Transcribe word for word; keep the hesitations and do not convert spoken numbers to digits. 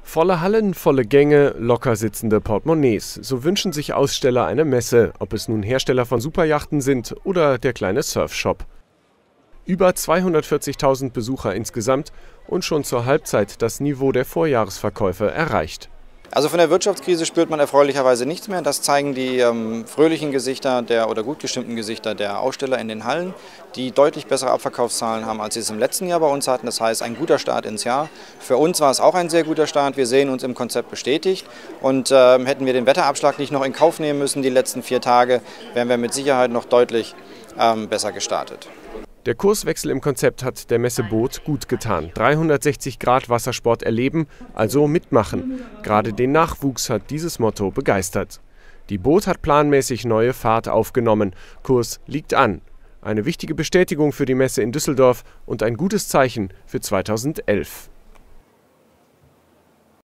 Volle Hallen, volle Gänge, locker sitzende Portemonnaies. So wünschen sich Aussteller eine Messe, ob es nun Hersteller von Superyachten sind oder der kleine Surfshop. Über zweihundertvierzigtausend Besucher insgesamt und schon zur Halbzeit das Niveau der Vorjahresverkäufe erreicht. Also von der Wirtschaftskrise spürt man erfreulicherweise nichts mehr. Das zeigen die ähm, fröhlichen Gesichter der, oder gut gestimmten Gesichter der Aussteller in den Hallen, die deutlich bessere Abverkaufszahlen haben, als sie es im letzten Jahr bei uns hatten. Das heißt, ein guter Start ins Jahr. Für uns war es auch ein sehr guter Start. Wir sehen uns im Konzept bestätigt. Und ähm, hätten wir den Wetterabschlag nicht noch in Kauf nehmen müssen, die letzten vier Tage, wären wir mit Sicherheit noch deutlich ähm, besser gestartet. Der Kurswechsel im Konzept hat der Messe Boot gut getan. dreihundertsechzig Grad Wassersport erleben, also mitmachen. Gerade den Nachwuchs hat dieses Motto begeistert. Die Boot hat planmäßig neue Fahrt aufgenommen. Kurs liegt an. Eine wichtige Bestätigung für die Messe in Düsseldorf und ein gutes Zeichen für zweitausendelf.